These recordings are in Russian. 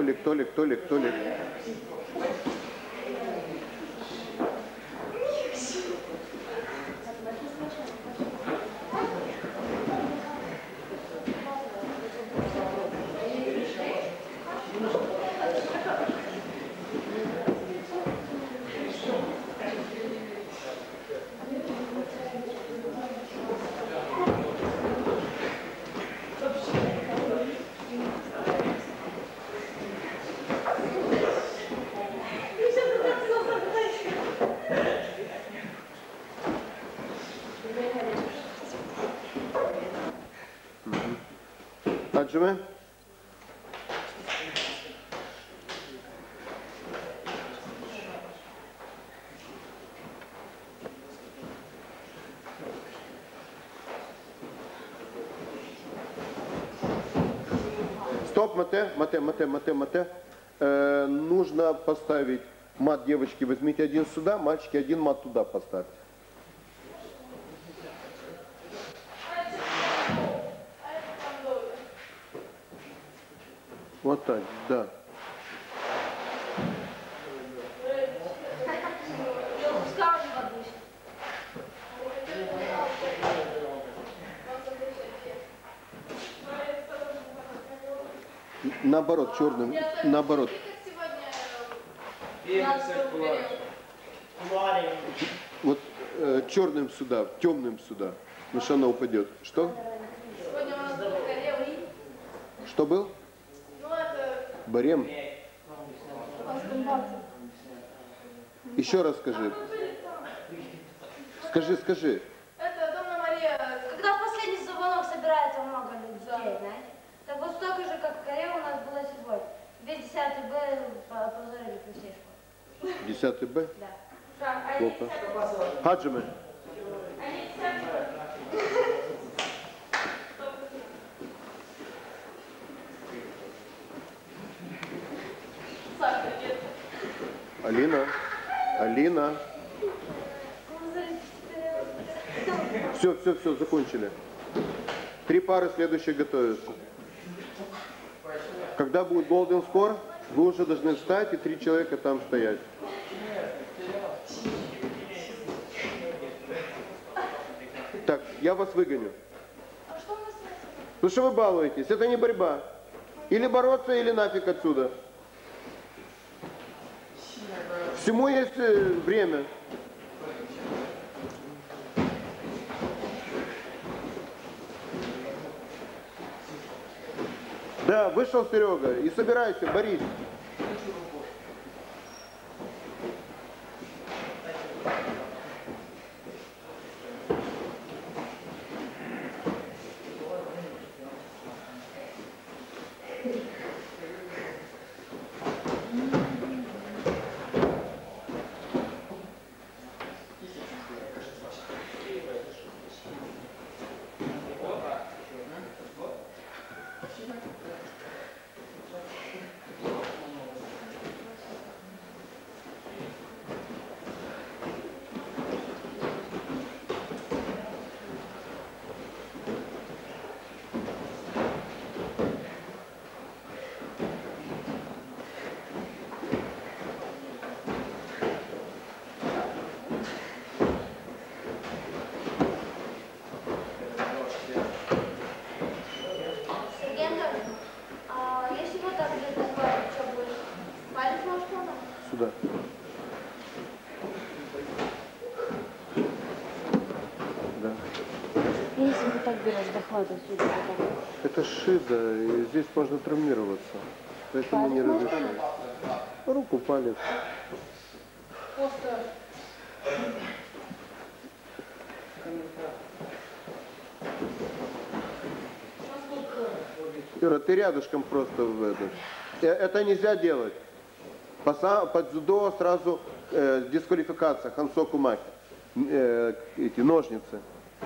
Толик. Аджиме? Стоп, мате. Нужно поставить мат, девочки, возьмите один сюда, мальчики, один мат туда поставьте. Вот так, да. Наоборот, черным, наоборот. Вот черным сюда, темным сюда, потому что она упадет. Что? Что был? Барем. Еще раз скажи. Скажи. Это Дона Мария. Когда в последний звонок собирается много людей, знаете? Так вот столько же, как в Коре у нас было сегодня. Весь 10 Б позорили по всей школе. 10 Б? Да. Плохо. Хаджиме. Алина. Все, закончили. 3 пары следующие готовятся. Когда будет golden score, вы уже должны встать и 3 человека там стоять. Так, я вас выгоню. Потому что вы балуетесь, это не борьба. Или бороться, или нафиг отсюда. Всему есть время. Да, вышел Серега и собирайся, борись. Сюда. Да. Если вы так берешь дохвата сюда, это шиза, и здесь можно травмироваться. Поэтому не разрешаю. Руку, палец. Юра, ты рядышком просто в этот. Это нельзя делать. Под дзюдо сразу дисквалификация, хансоку маки. Эти ножницы.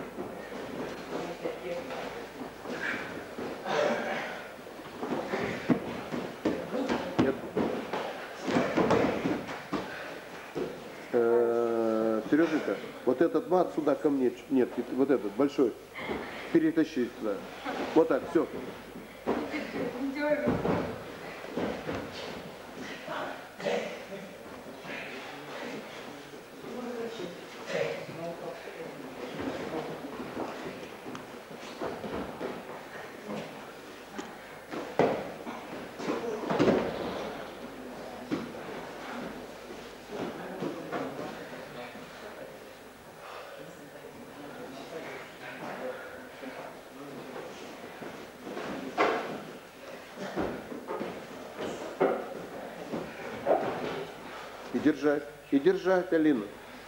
Сережика, вот этот мат сюда ко мне, нет, вот этот большой, перетащи сюда. Вот так, все. И держать, Алина.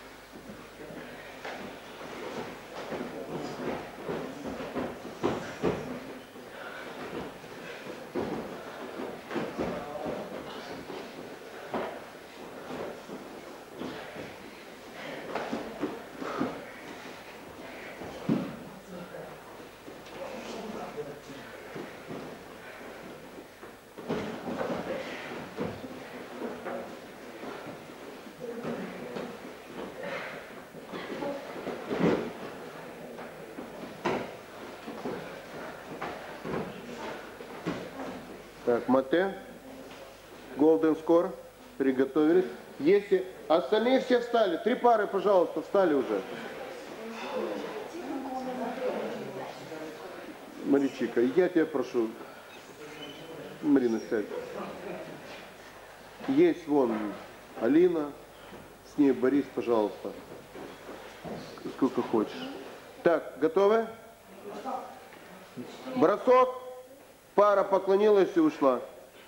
Так, мате, golden score, приготовились. Если остальные все встали, 3 пары, пожалуйста, встали уже. Маричика, я тебя прошу, Марина, сядь. Есть вон Алина, с ней Борис, пожалуйста. Сколько хочешь. Так, готовы? Бросок. Пара поклонилась и ушла.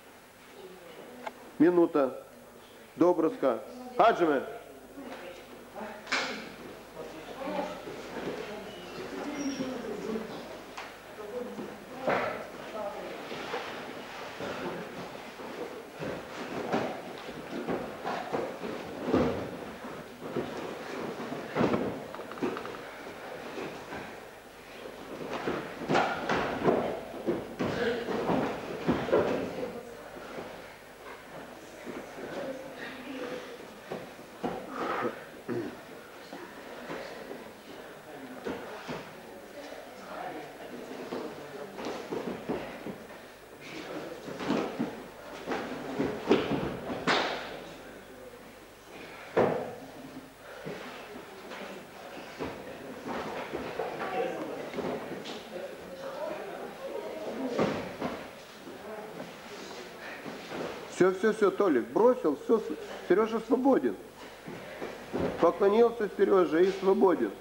Минута. До броска. Хаджиме. Все, Толик, бросил, все, Сережа свободен. Поклонился Сережа и свободен.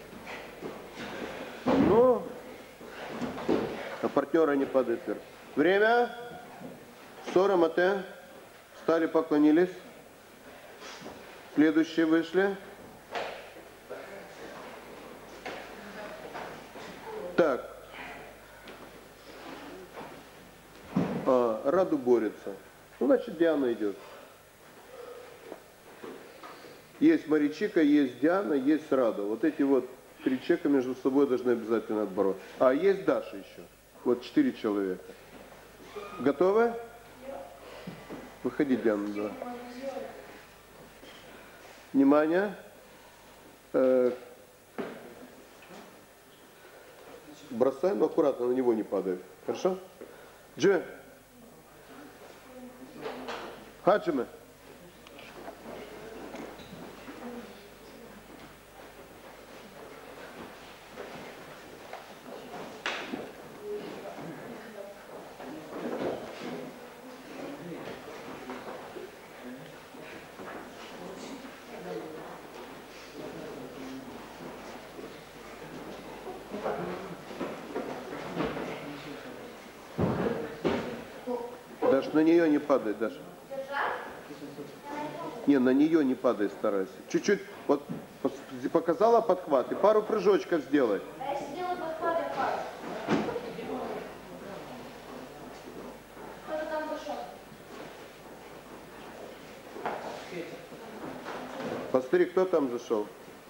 Но, а партнера не падает вверх. Время. Сора мате. Встали, поклонились. Следующие вышли. Так. Раду борется. Ну, значит, Диана идет. Есть Маричика, есть Диана, есть Рада. Вот эти вот 3 человека между собой должны обязательно отбороться. А есть Даша еще. Вот 4 человека. Готовы? Выходи, Диана, да. Внимание. Бросай, но аккуратно, на него не падает. Хорошо? Джи. Хаджиме. Даш, на нее не падай, Даша. Не, на нее не падай, старайся. Чуть-чуть, вот показала подхват и пару прыжочков сделай. А если сделать подхват, я падаю. Кто-то там зашел. Посмотри, кто там зашел.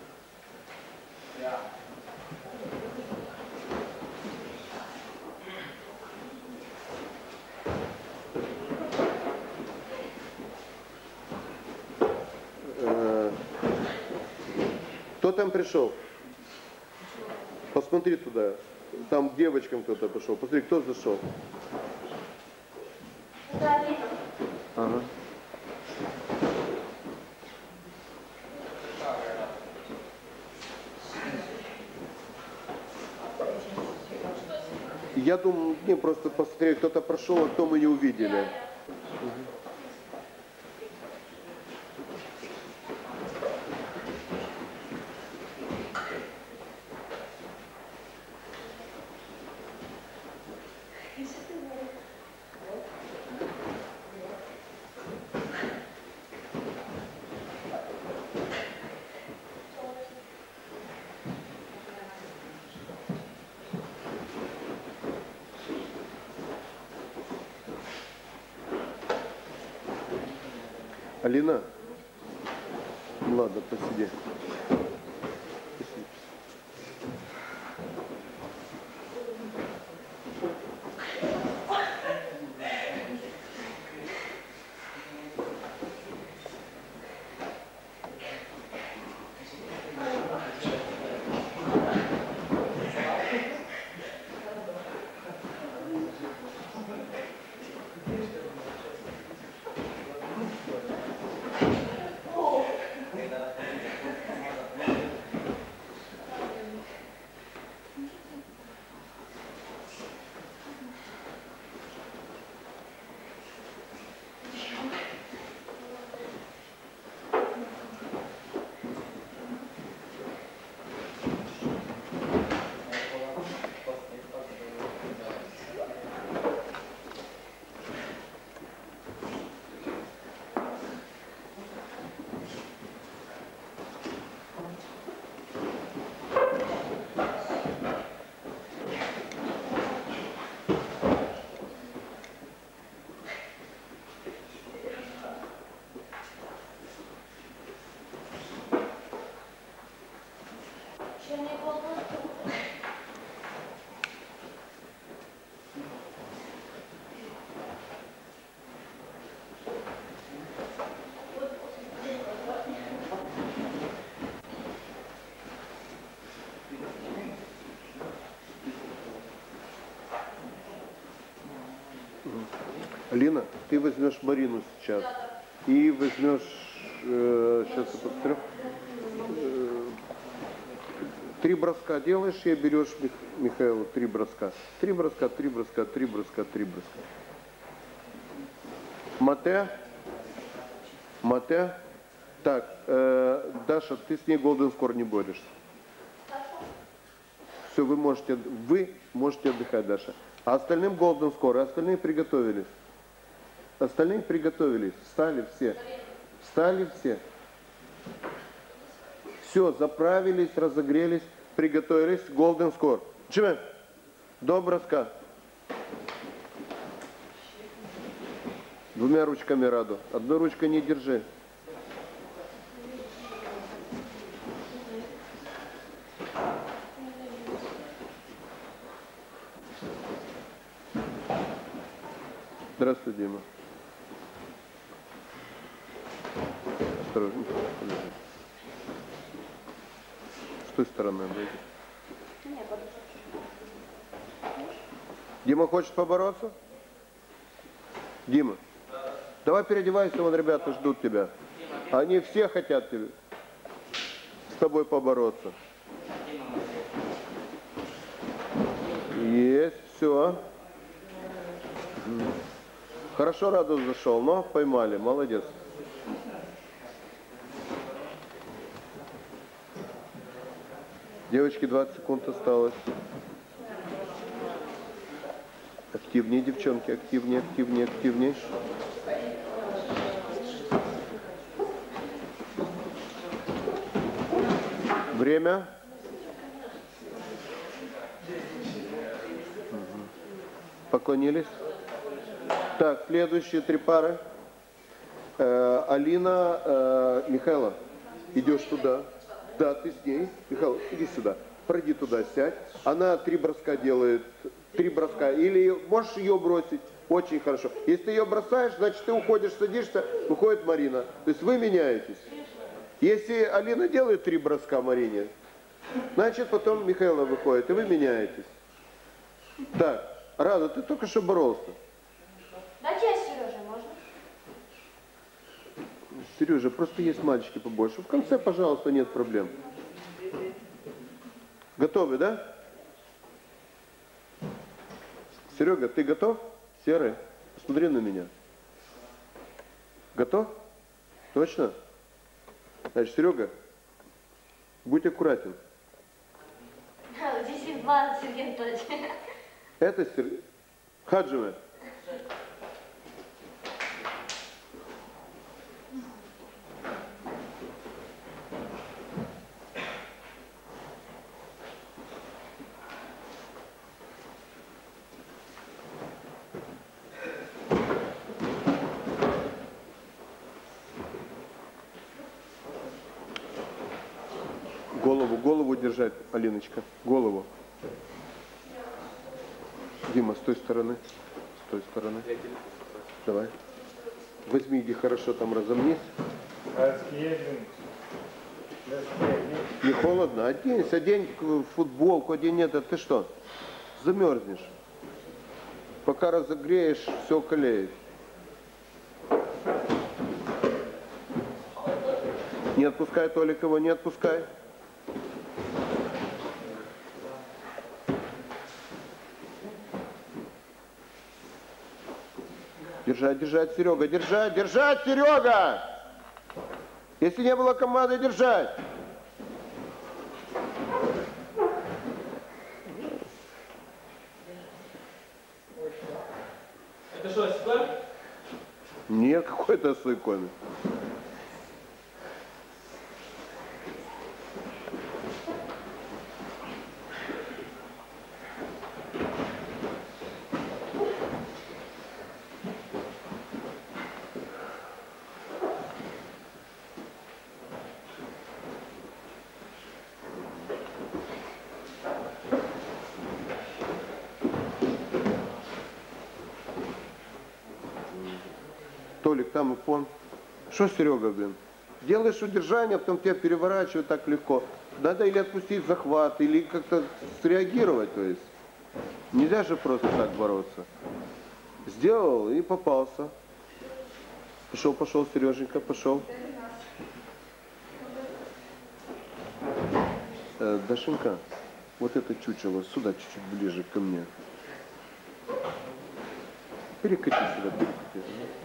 Кто там пришел? Посмотри туда. Там к девочкам кто-то пошел. Посмотри, кто зашел. Это Алина. Ага. Я думаю, не просто посмотреть, кто-то прошел, а кто мы не увидели. Алина? Ладно, посиди. Лина, ты возьмешь Марину сейчас. И возьмешь, сейчас я посмотрю, 3 броска делаешь и берешь Михаилу 3 броска. 3 броска, 3 броска, 3 броска, 3 броска. Мате. Мате. Так, Даша, ты с ней Golden Score не борешься. Все, вы можете отдыхать, Даша. А остальным Golden Score, остальные приготовились. Остальные приготовились. Встали все. Встали все. Все, заправились, разогрелись, приготовились. Golden Score. Чего? До броска. 2 ручками Раду. Одной ручкой не держи. Здравствуй, Дима. Осторожно. С той стороны обойди. Дима хочет побороться? Дима, давай переодевайся, вон ребята ждут тебя. Они все хотят с тобой побороться. Есть, все. Хорошо Радус зашел, но поймали, молодец. Девочки, 20 секунд осталось. Активнее, девчонки, активнее, активнее, активнее. Время. Поклонились. Так, следующие 3 пары. Алина, Михаила, идешь туда. Да, ты с ней. Михаил, иди сюда. Пройди туда, сядь. Она 3 броска делает. 3 броска. Или можешь ее бросить. Очень хорошо. Если ты ее бросаешь, значит ты уходишь, садишься, выходит Марина. То есть вы меняетесь. Если Алина делает 3 броска Марине, значит потом Михаила выходит, и вы меняетесь. Так, Рада, ты только что боролся. Да, честь, Сережа, можно? Сережа, просто есть мальчики побольше. В конце, пожалуйста, нет проблем. Готовы, да? Серега, ты готов? Серый, посмотри на меня. Готов? Точно? Значит, Серега, будь аккуратен. Здесь 20, Сергей Анатольевич. Это Сергей. Хаджиме. Голову держать, Алиночка. Голову. Дима, с той стороны. С той стороны. Давай. Возьми, иди хорошо там разомнись. Не холодно? Оденься, одень футболку, одень это. Ты что? Замерзнешь. Пока разогреешь, все колеет. Не отпускай Толикова, не отпускай. Держать, держать, Серега, держать, держать, Серега! Если не было команды, держать! Это что, осьмой? Нет, какой-то осой-коми. Толик, там икон. Что, Серега, блин? Делаешь удержание, потом тебя переворачивают так легко. Надо или отпустить захват, или как-то среагировать, то есть. Нельзя же просто так бороться. Сделал и попался. Пошел, пошел, Сереженька, пошел. Дашенька, вот это чучело сюда чуть-чуть ближе ко мне. Перекати сюда, перекати.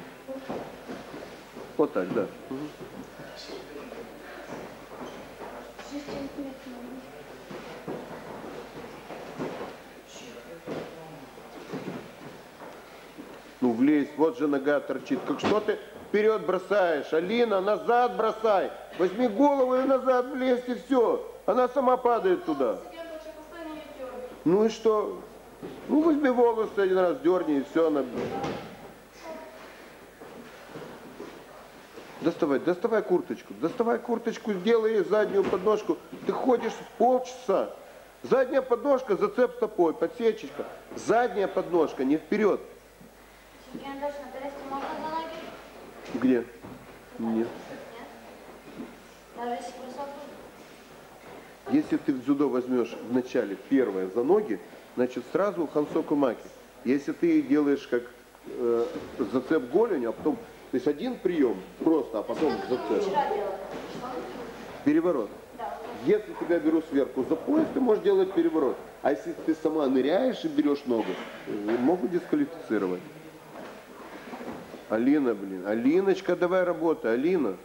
Вот так, да. Угу. Ну, влезь, вот же нога торчит. Как что ты вперед бросаешь? Алина, назад бросай. Возьми голову и назад влезь, и все. Она сама падает туда. Ну и что? Ну, возьми волосы один раз, дерни, и все, она... Доставай курточку, сделай заднюю подножку. Ты ходишь полчаса. Задняя подножка, зацеп стопой, подсечечка. Задняя подножка, не вперед. Сергей Анатольевич, на тарелке можно за ноги? Где? Нет. Нет? Даже если бросок будет? Если ты в дзюдо возьмешь вначале первое за ноги, значит сразу хансоку маки. Если ты делаешь как зацеп голенью, а потом... То есть один прием просто, а потом зацеп. Переворот. Да. Если тебя беру сверху за пояс, ты можешь делать переворот. А если ты сама ныряешь и берешь ногу, могут дисквалифицировать. Алина, блин. Алиночка, давай работай, Алина.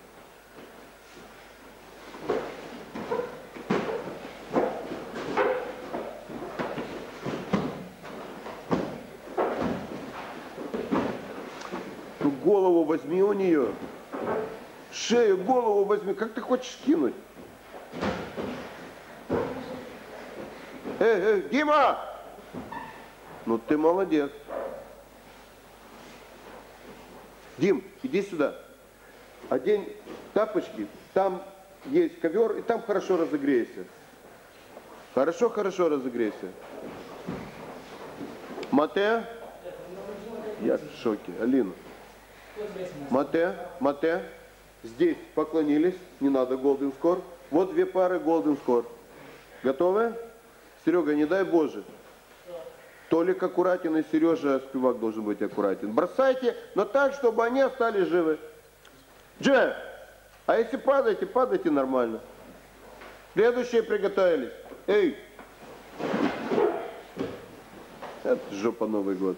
Голову возьми у нее. Шею, голову возьми. Как ты хочешь кинуть? Дима! Ну ты молодец. Дим, иди сюда. Одень тапочки. Там есть ковер, и там хорошо разогрейся. Хорошо разогрейся. Мате? Я в шоке. Алина. Мате, здесь поклонились, не надо Golden Score. Вот две пары Golden Score. Готовы? Серега, не дай Боже. Толик аккуратен, и Сережа Спивак должен быть аккуратен. Бросайте, но так, чтобы они остались живы. Дже, а если падаете, падайте нормально. Следующие приготовились. Эй! Это жопа Новый год.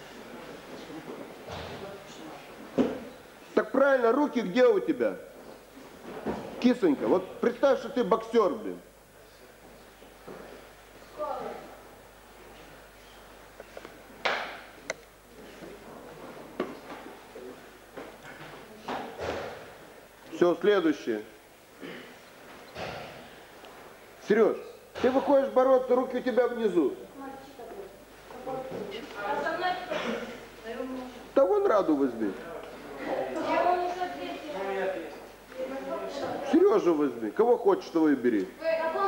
Так правильно, руки где у тебя? Кисонька, вот представь, что ты боксер, блин. Все, следующее. Сереж, ты выходишь бороться, руки у тебя внизу. Да вон Раду возьми. Сережу возьми. Кого хочешь, того и бери.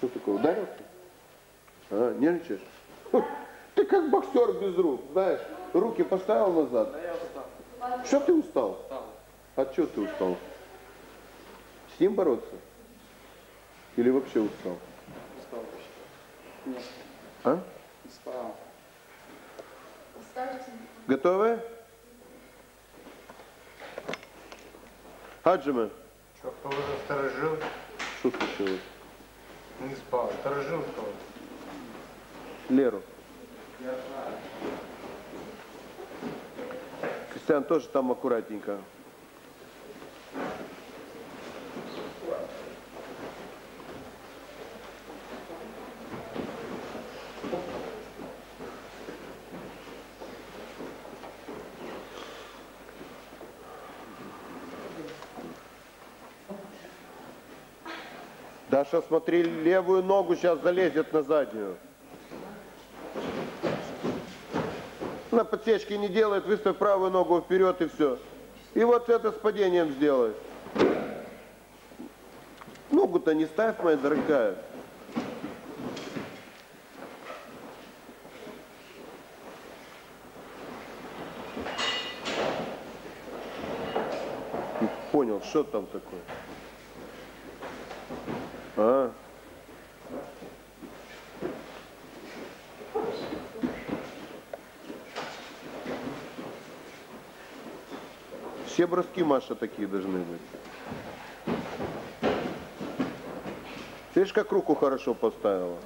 Что такое, ударился? А, нервничаешь? Ты как боксер без рук, знаешь, руки поставил назад. Да я устал. Что ты устал? Устал. От чего ты устал? С ним бороться? Или вообще устал? Устал вообще. Нет, А? не спал. Готовы? Хаджима, Что, кто уже сторожил? что случилось? Не спал. Сторожил кто? Леру. Кристиан, тоже там аккуратненько. Даша, смотри, левую ногу сейчас залезет на заднюю. На подсечке не делает, выставь правую ногу вперед и все. И вот это с падением сделай. Ногу-то не ставь, моя дорогая. Не понял, что там такое? А? Все броски, Маша, такие должны быть. Видишь, как руку хорошо поставила?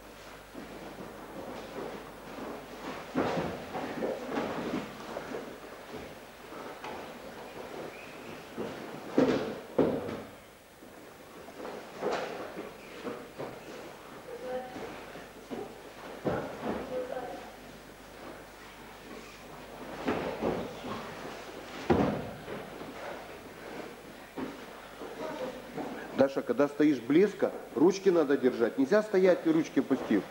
Даша, когда стоишь близко, ручки надо держать. Нельзя стоять и ручки пустив.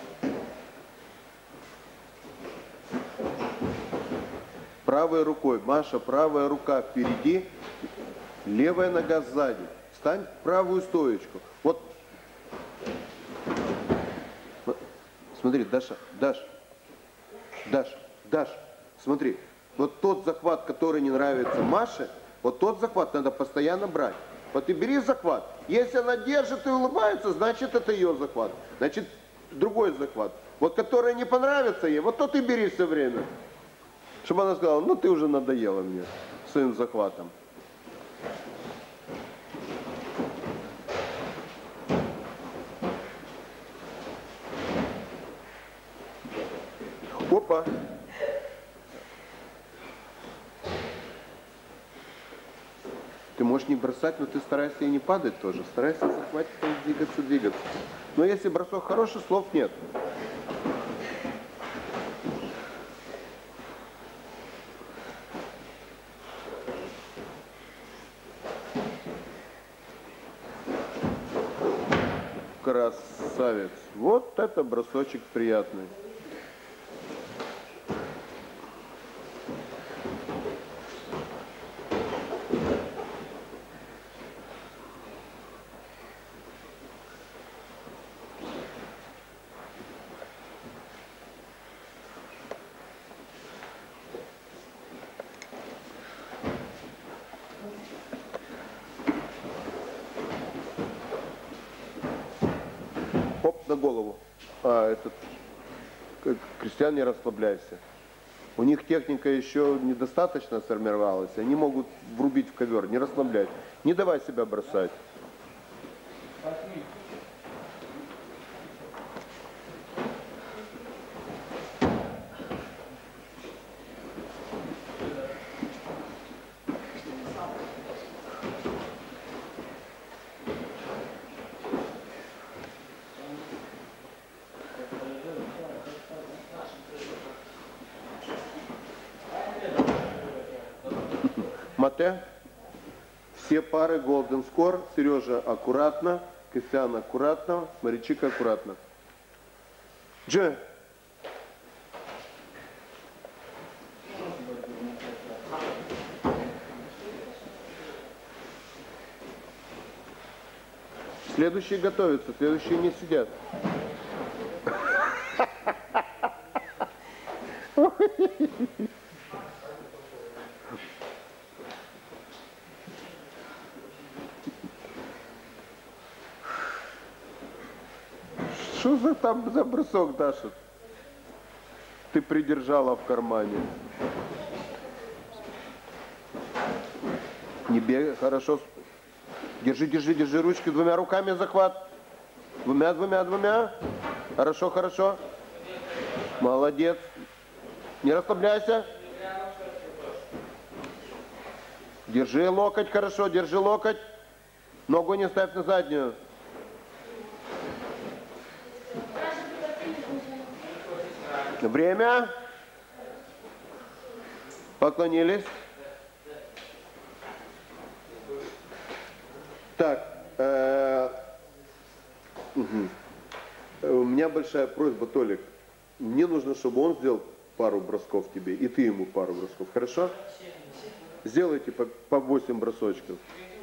Правой рукой. Маша, правая рука впереди, левая нога сзади. Встань в правую стоечку. Вот. Смотри, Даша, Даш, смотри. Вот тот захват, который не нравится Маше, вот тот захват надо постоянно брать. Вот ты бери захват. Если она держит и улыбается, значит это ее захват. Значит другой захват. Вот который не понравится ей, вот тот и бери все время. Чтобы она сказала, ну ты уже надоела мне своим захватом. Опа. Ты можешь не бросать, но ты старайся и не падать тоже. Старайся захватить, двигаться. Но если бросок хороший, слов нет. Красавец. Вот это бросочек приятный. Хоп, на голову. Кристиан, не расслабляйся. У них техника еще недостаточно сформировалась. Они могут врубить в ковер. Не расслабляйся. Не давай себя бросать. Мате. Все пары Golden Score. Сережа аккуратно. Кристиан аккуратно. Маричика аккуратно. Дже. Следующие готовятся, следующие не сидят. Что за там за бросок, Даша? Ты придержала в кармане. Не бегай, хорошо. Держи, держи, держи ручки двумя руками захват. Двумя. Хорошо, хорошо. Молодец. Не расслабляйся. Держи локоть, хорошо, держи локоть. Ногу не ставь на заднюю. Время. Поклонились. Так. У меня большая просьба, Толик. Мне нужно, чтобы он сделал пару бросков тебе, и ты ему пару бросков. Хорошо? Сделайте по 8 бросочков.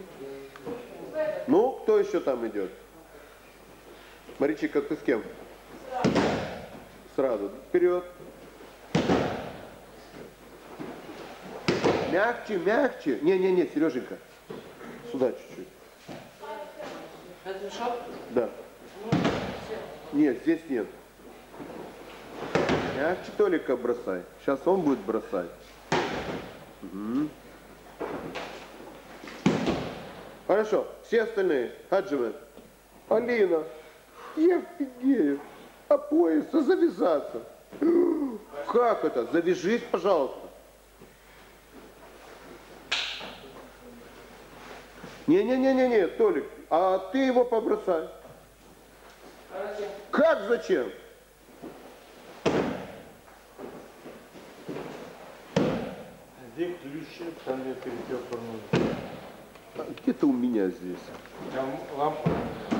Ну, кто еще там идет? Маричика, ты с кем? Сразу. Вперед. Мягче, мягче. Не, Сереженька. Сюда чуть-чуть. Да. Нет, здесь нет. Мягче Толика бросай. Сейчас он будет бросать. Угу. Хорошо. Все остальные. Хаджимен. Алина. Я офигею. А пояса завязаться. Как это? Завяжись, пожалуйста. Не, Толик, а ты его побросай. Как зачем? Где ключи, там где перетёрнул. Где-то у меня здесь. Там лампа.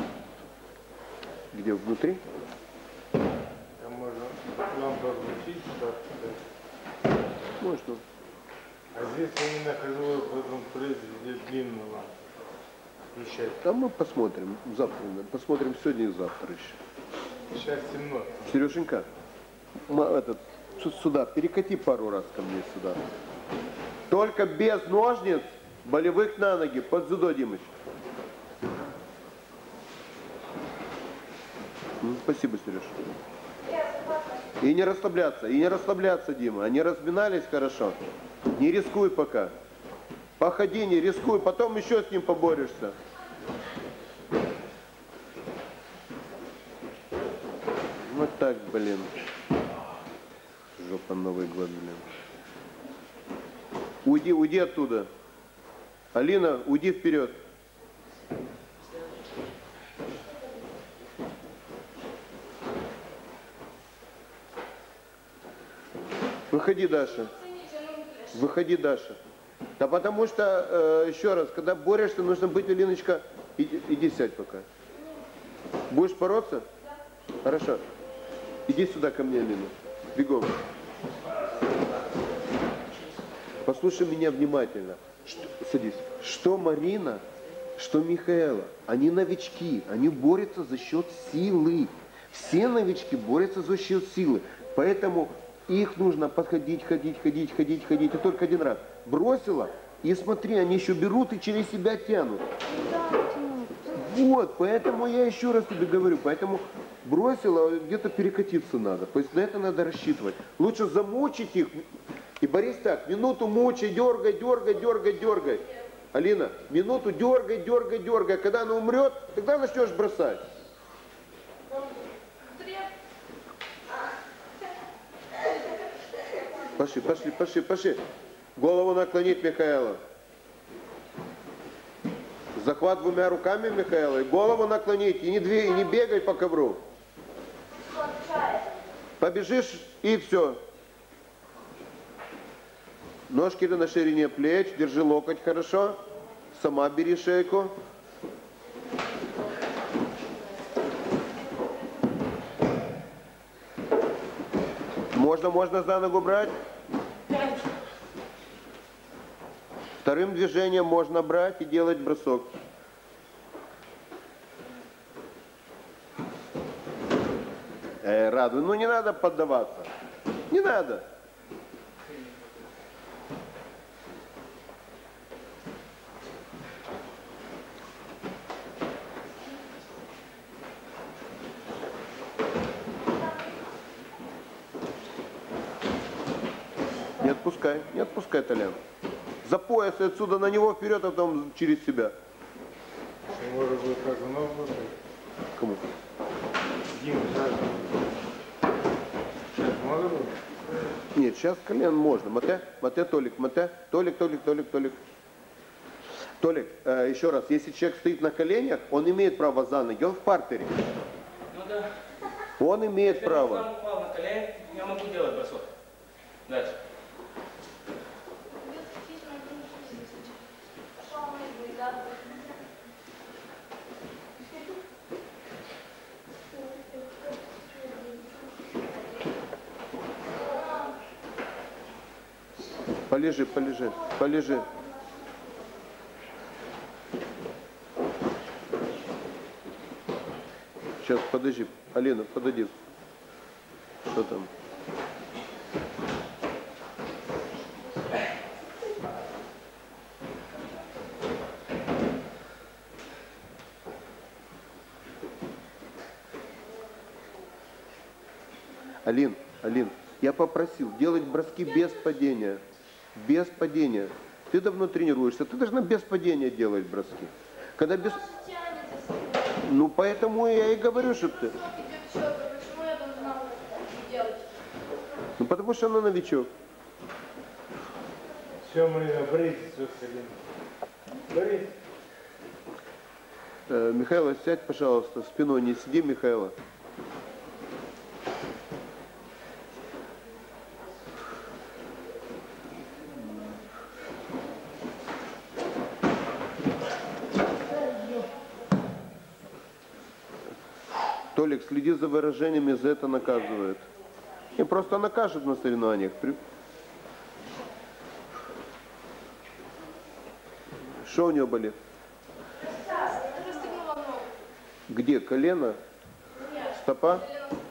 Где, внутри? Там можно лампу включить, так. Можно. А здесь я не нахожу в этом презе, где длинную лампу. Включать. А мы посмотрим. Завтра. Посмотрим сегодня и завтра еще. Сейчас темно. Сереженька, сюда, перекати пару раз ко мне сюда. Только без ножниц, болевых на ноги, под дзюдо, Димыч. Спасибо, Сереж. И не расслабляться, Дима. Они разминались хорошо. Не рискуй пока. Походи, не рискуй, потом еще с ним поборешься. Вот так, блин. Жопа Новый год, блин. Уйди оттуда. Алина, уйди вперед. Выходи, Даша. Выходи, Даша. Да потому что, еще раз, когда борешься, нужно быть, Алиночка, иди сядь пока. Будешь бороться? Да. Хорошо. Иди сюда ко мне, Алина. Бегом. Послушай меня внимательно. Садись. Что Марина, что Михаэла, они новички, они борются за счет силы. Все новички борются за счет силы. Поэтому их нужно подходить, ходить. И только один раз. Бросила, и смотри, они еще берут и через себя тянут. Вот, поэтому я еще раз тебе говорю, поэтому бросила, где-то перекатиться надо. То есть на это надо рассчитывать. Лучше замучить их. И Борис так, минуту мучай, дергай. Алина, минуту дергай. Когда она умрет, тогда начнешь бросать. Пошли. Голову наклонить, Михаэла. Захват двумя руками, Михаэла, и голову наклонить, и не бегай по ковру. Побежишь, и все. Ножки на ширине плеч, держи локоть хорошо. Сама бери шейку. Можно за ногу брать. Вторым движением можно брать и делать бросок. Радуй, ну не надо поддаваться. Не надо. Не отпускай, Толян. За пояс и отсюда на него вперед, а потом через себя. Может быть, как оно будет? Кому? Дима, сейчас можно будет? Нет, сейчас колен можно. Мате, Толик, Толик. Толик, еще раз, если человек стоит на коленях, он имеет право за ноги, он в партере. Ну да. Он имеет Если право. я упал на колени, я могу делать бросок. Дальше. Полежи. Сейчас, подожди. Алина, подойди. Что там? Алин, я попросил делать броски без падения. Без падения. Ты давно тренируешься, ты должна без падения делать броски. Когда без... Ну, поэтому я и говорю, что ты... Почему я должна делать? Ну, потому что она новичок. Все, Марина, брись, все, Брись. Михайло, сядь, пожалуйста, спиной не сиди, Михайло. Толик, следи за выражениями, за это наказывает. И просто накажет на соревнованиях. Что у него болит? Где? Колено? Стопа?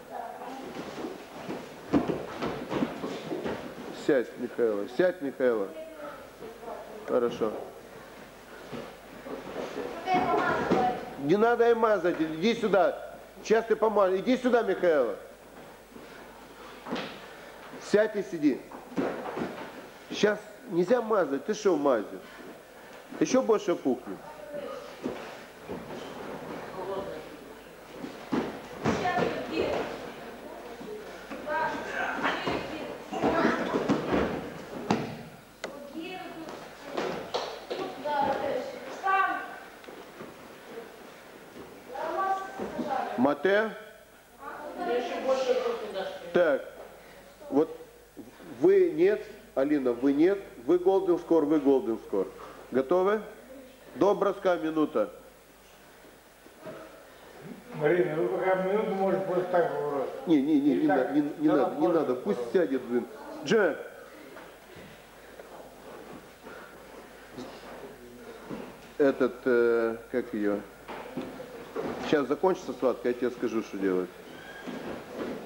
Сядь, Михайло. Хорошо. Не надо и мазать. Иди сюда. Сейчас ты помажешь. Иди сюда, Михайло. Сядь и сиди. Сейчас нельзя мазать. Ты что мазишь? Еще больше пухнет. Мате? Так, вот вы нет, Алина, вы нет, вы Golden Score. Готовы? До броска минута. Марина, вы пока минуту можете просто так поворот. Не надо, пусть сядет, блин. Джек! Как ее? Сейчас закончится схватка, я тебе скажу, что делать.